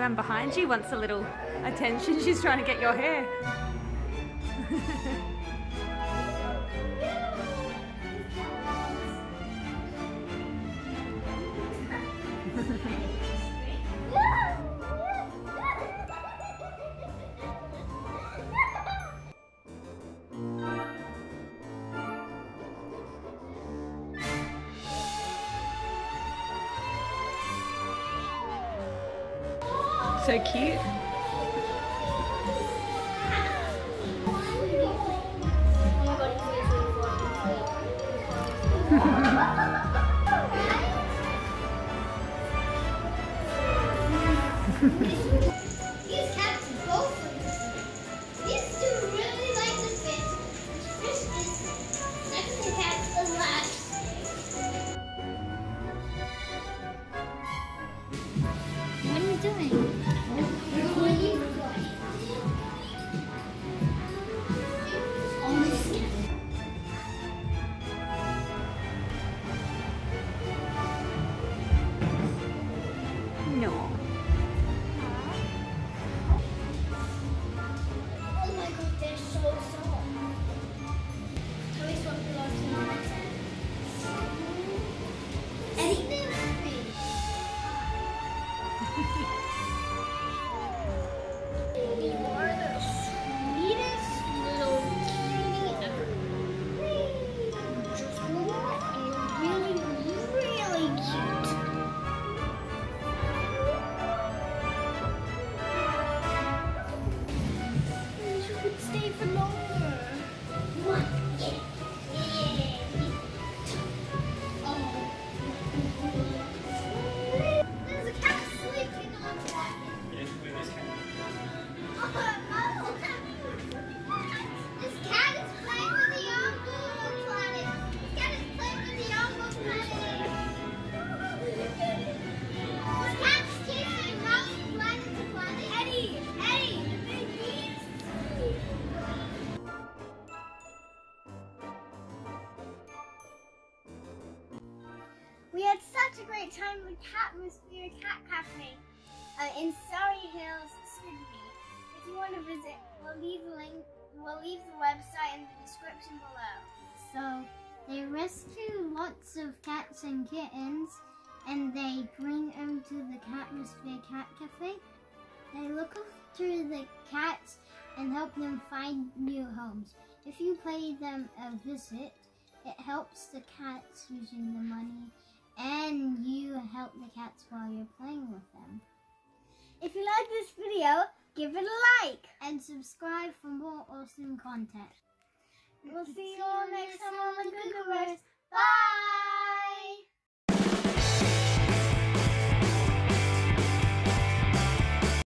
cameraman behind you wants a little attention. She's trying to get your hair. So cute. These cats both these two really like the fish. Fish is next to cats the last. What are you doing? What are you doing? On the skin. No. Oh my god, they're so soft. Can we swap the last one? Eddie, they're happy. You are the sweetest little kitty ever. Just look at you. You're really, really cute. You could stay for longer. What? There's a cat sleeping on that. Oh, no. This cat is playing with the Yongo planet. This cat is playing with the Yongo planet. This cat's chasing around planet to planet. Eddie, the big beast. We had such a great time with Catmosphere Cat Cafe in Surry Hills, Sydney. If you want to visit, we'll leave the website in the description below. So they rescue lots of cats and kittens, and they bring them to the Catmosphere Cat Cafe. They look after the cats and help them find new homes. If you pay them a visit, it helps the cats using the money, and you help the cats while you're playing with them. If you like this video, give it a like and subscribe for more awesome content. We'll see you all next time on the Googiverse. Bye!